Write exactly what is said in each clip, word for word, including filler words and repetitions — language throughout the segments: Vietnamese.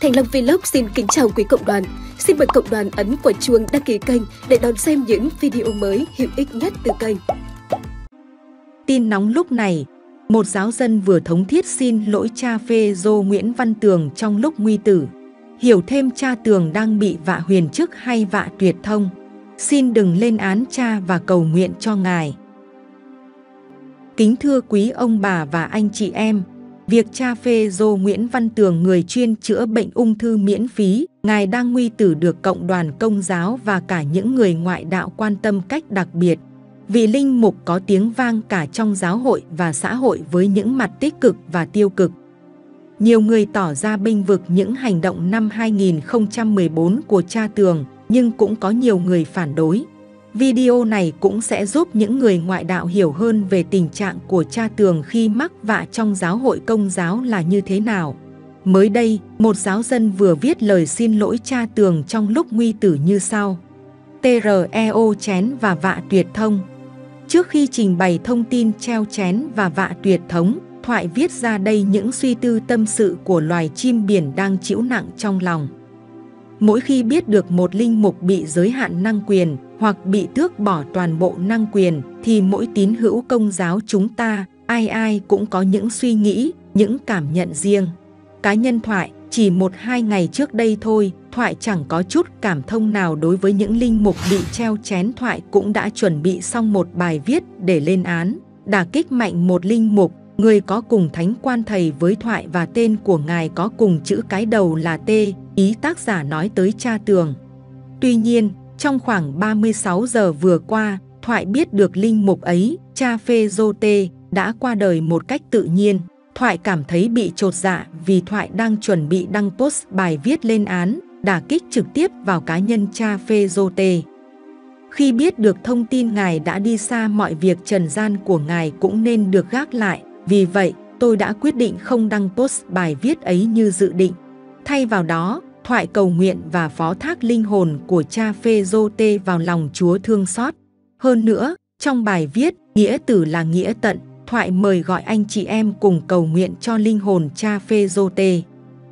Thành Long Vlog xin kính chào quý cộng đoàn. Xin mời cộng đoàn ấn quả chuông đăng ký kênh để đón xem những video mới hữu ích nhất từ kênh. Tin nóng lúc này, một giáo dân vừa thống thiết xin lỗi cha phê rô Nguyễn Văn Tường trong lúc nguy tử. Hiểu thêm cha Tường đang bị vạ huyền chức hay vạ tuyệt thông. Xin đừng lên án cha và cầu nguyện cho ngài. Kính thưa quý ông bà và anh chị em, việc cha phê rô Nguyễn Văn Tường, người chuyên chữa bệnh ung thư miễn phí, ngài đang nguy tử, được cộng đoàn Công giáo và cả những người ngoại đạo quan tâm cách đặc biệt. Vị linh mục có tiếng vang cả trong giáo hội và xã hội với những mặt tích cực và tiêu cực. Nhiều người tỏ ra bênh vực những hành động năm hai nghìn không trăm mười bốn của cha Tường, nhưng cũng có nhiều người phản đối. Video này cũng sẽ giúp những người ngoại đạo hiểu hơn về tình trạng của cha Tường khi mắc vạ trong giáo hội Công giáo là như thế nào. Mới đây, một giáo dân vừa viết lời xin lỗi cha Tường trong lúc nguy tử như sau: tê rờ e o chén và vạ tuyệt thông. Trước khi trình bày thông tin treo chén và vạ tuyệt thống, Thoại viết ra đây những suy tư tâm sự của loài chim biển đang chịu nặng trong lòng. Mỗi khi biết được một linh mục bị giới hạn năng quyền hoặc bị tước bỏ toàn bộ năng quyền, thì mỗi tín hữu Công giáo chúng ta, ai ai cũng có những suy nghĩ, những cảm nhận riêng. Cá nhân Thoại, chỉ một hai ngày trước đây thôi, Thoại chẳng có chút cảm thông nào đối với những linh mục bị treo chén. Thoại cũng đã chuẩn bị xong một bài viết để lên án, đả kích mạnh một linh mục, người có cùng thánh quan thầy với Thoại và tên của ngài có cùng chữ cái đầu là T, ý tác giả nói tới cha Tường. Tuy nhiên, trong khoảng ba mươi sáu giờ vừa qua, Thoại biết được linh mục ấy, cha phê rô Tê, đã qua đời một cách tự nhiên. Thoại cảm thấy bị chột dạ vì Thoại đang chuẩn bị đăng post bài viết lên án, đả kích trực tiếp vào cá nhân cha phê rô Tê. Khi biết được thông tin ngài đã đi xa, mọi việc trần gian của ngài cũng nên được gác lại. Vì vậy, tôi đã quyết định không đăng post bài viết ấy như dự định. Thay vào đó, Thoại cầu nguyện và phó thác linh hồn của cha phê rô Tê vào lòng Chúa thương xót. Hơn nữa, trong bài viết Nghĩa tử là nghĩa tận, Thoại mời gọi anh chị em cùng cầu nguyện cho linh hồn cha phê rô Tê.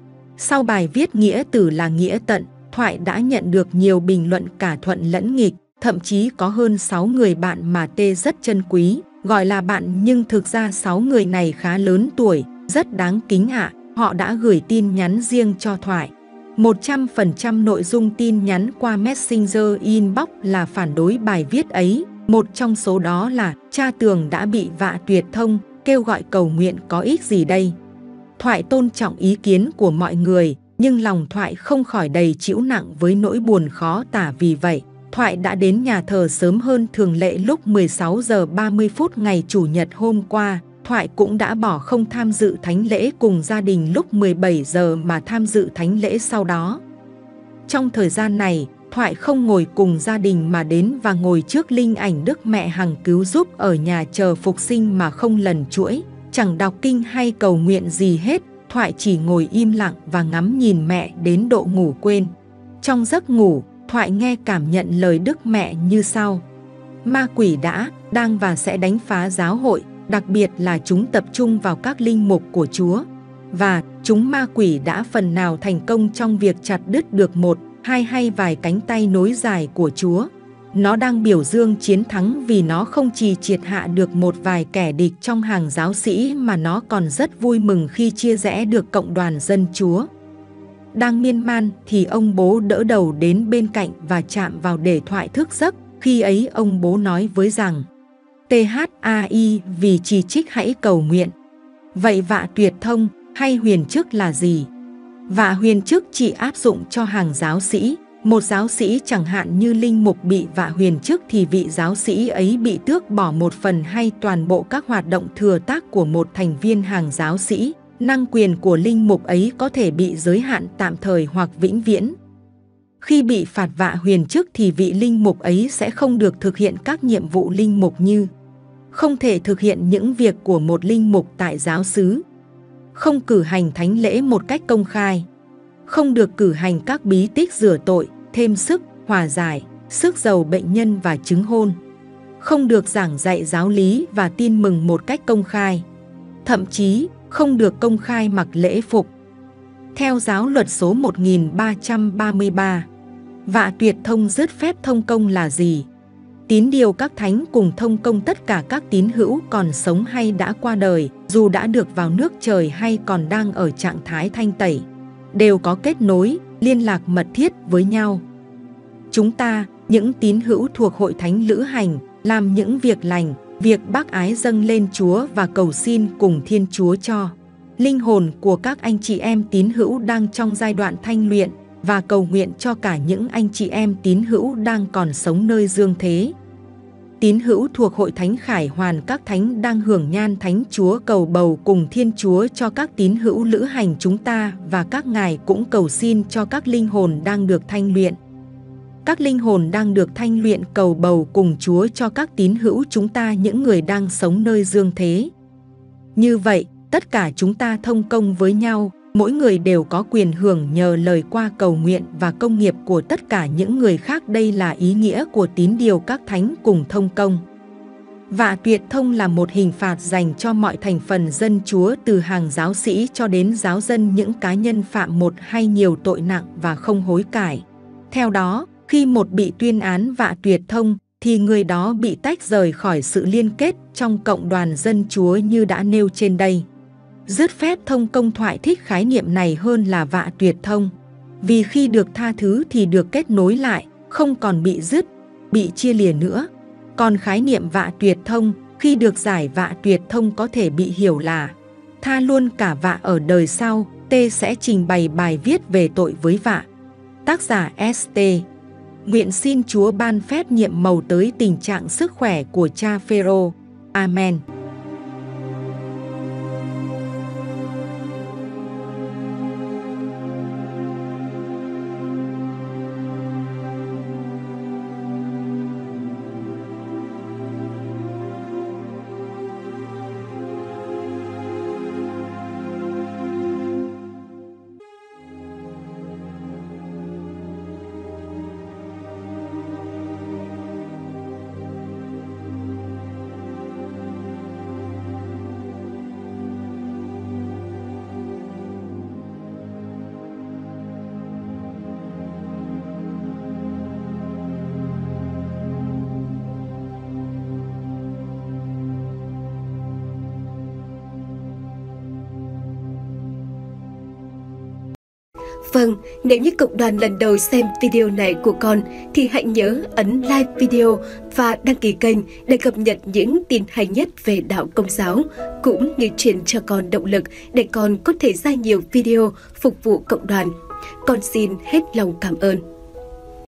Sau bài viết Nghĩa tử là nghĩa tận, Thoại đã nhận được nhiều bình luận cả thuận lẫn nghịch, thậm chí có hơn sáu người bạn mà Tê rất trân quý, gọi là bạn nhưng thực ra sáu người này khá lớn tuổi, rất đáng kính ạ. Họ đã gửi tin nhắn riêng cho Thoại. một trăm phần trăm nội dung tin nhắn qua Messenger Inbox là phản đối bài viết ấy. Một trong số đó là cha Tường đã bị vạ tuyệt thông, kêu gọi cầu nguyện có ích gì đây. Thoại tôn trọng ý kiến của mọi người, nhưng lòng Thoại không khỏi đầy chịu nặng với nỗi buồn khó tả. Vì vậy, Thoại đã đến nhà thờ sớm hơn thường lệ lúc mười sáu giờ ba mươi phút ngày Chủ nhật hôm qua. Thoại cũng đã bỏ không tham dự thánh lễ cùng gia đình lúc mười bảy giờ mà tham dự thánh lễ sau đó. Trong thời gian này, Thoại không ngồi cùng gia đình mà đến và ngồi trước linh ảnh Đức Mẹ Hằng Cứu Giúp ở nhà chờ phục sinh mà không lần chuỗi, chẳng đọc kinh hay cầu nguyện gì hết. Thoại chỉ ngồi im lặng và ngắm nhìn mẹ đến độ ngủ quên. Trong giấc ngủ, Thoại nghe cảm nhận lời Đức Mẹ như sau: ma quỷ đã, đang và sẽ đánh phá giáo hội, đặc biệt là chúng tập trung vào các linh mục của Chúa. Và chúng ma quỷ đã phần nào thành công trong việc chặt đứt được một, hai hay vài cánh tay nối dài của Chúa. Nó đang biểu dương chiến thắng vì nó không chỉ triệt hạ được một vài kẻ địch trong hàng giáo sĩ mà nó còn rất vui mừng khi chia rẽ được cộng đoàn dân Chúa. Đang miên man thì ông bố đỡ đầu đến bên cạnh và chạm vào để Thoại thức giấc. Khi ấy ông bố nói với rằng: tê hát a i vì chỉ trích hãy cầu nguyện. Vậy vạ tuyệt thông hay huyền chức là gì? Vạ huyền chức chỉ áp dụng cho hàng giáo sĩ. Một giáo sĩ chẳng hạn như linh mục bị vạ huyền chức thì vị giáo sĩ ấy bị tước bỏ một phần hay toàn bộ các hoạt động thừa tác của một thành viên hàng giáo sĩ. Năng quyền của linh mục ấy có thể bị giới hạn tạm thời hoặc vĩnh viễn. Khi bị phạt vạ huyền chức thì vị linh mục ấy sẽ không được thực hiện các nhiệm vụ linh mục như: không thể thực hiện những việc của một linh mục tại giáo xứ, không cử hành thánh lễ một cách công khai, không được cử hành các bí tích rửa tội, thêm sức, hòa giải, sức giàu bệnh nhân và chứng hôn, không được giảng dạy giáo lý và tin mừng một cách công khai, thậm chí không được công khai mặc lễ phục. Theo giáo luật số một nghìn ba trăm ba mươi ba, vạ tuyệt thông dứt phép thông công là gì? Tín điều các thánh cùng thông công tất cả các tín hữu còn sống hay đã qua đời, dù đã được vào nước trời hay còn đang ở trạng thái thanh tẩy, đều có kết nối, liên lạc mật thiết với nhau. Chúng ta, những tín hữu thuộc hội thánh lữ hành, làm những việc lành, việc bác ái dâng lên Chúa và cầu xin cùng Thiên Chúa cho linh hồn của các anh chị em tín hữu đang trong giai đoạn thanh luyện, và cầu nguyện cho cả những anh chị em tín hữu đang còn sống nơi dương thế. Tín hữu thuộc hội thánh Khải Hoàn các thánh đang hưởng nhan thánh Chúa cầu bầu cùng Thiên Chúa cho các tín hữu lữ hành chúng ta, và các ngài cũng cầu xin cho các linh hồn đang được thanh luyện. Các linh hồn đang được thanh luyện cầu bầu cùng Chúa cho các tín hữu chúng ta, những người đang sống nơi dương thế. Như vậy, tất cả chúng ta thông công với nhau, mỗi người đều có quyền hưởng nhờ lời qua cầu nguyện và công nghiệp của tất cả những người khác. Đây là ý nghĩa của tín điều các thánh cùng thông công. Vạ tuyệt thông là một hình phạt dành cho mọi thành phần dân Chúa, từ hàng giáo sĩ cho đến giáo dân, những cá nhân phạm một hay nhiều tội nặng và không hối cải. Theo đó, khi một bị tuyên án vạ tuyệt thông, thì người đó bị tách rời khỏi sự liên kết trong cộng đoàn dân Chúa như đã nêu trên đây. Dứt phép thông công thoại thích khái niệm này hơn là vạ tuyệt thông, vì khi được tha thứ thì được kết nối lại, không còn bị dứt, bị chia lìa nữa. Còn khái niệm vạ tuyệt thông, khi được giải vạ tuyệt thông có thể bị hiểu là tha luôn cả vạ ở đời sau. T sẽ trình bày bài viết về tội với vạ. Tác giả ét tê. Nguyện xin Chúa ban phép nhiệm màu tới tình trạng sức khỏe của cha Phêrô. Amen. Vâng, nếu như cộng đoàn lần đầu xem video này của con thì hãy nhớ ấn like video và đăng ký kênh để cập nhật những tin hay nhất về đạo Công giáo, cũng như truyền cho con động lực để con có thể ra nhiều video phục vụ cộng đoàn. Con xin hết lòng cảm ơn.